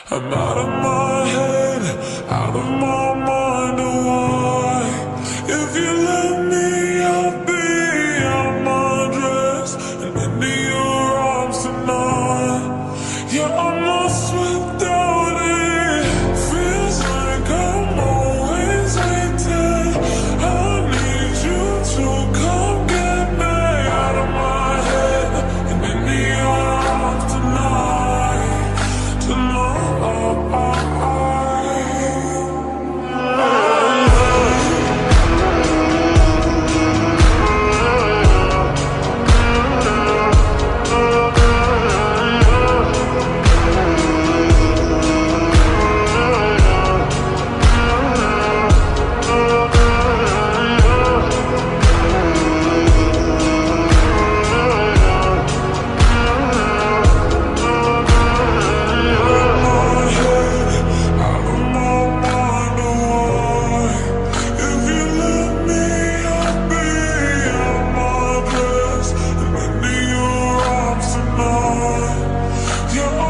I'm out of my head, out of my mind, why? If you let me, I'll be out my dress and into your arms tonight. Yeah, I'm lost without it. Feels like I'm always waiting. I need you to come get me out of my head and into your arms tonight. Tonight. You're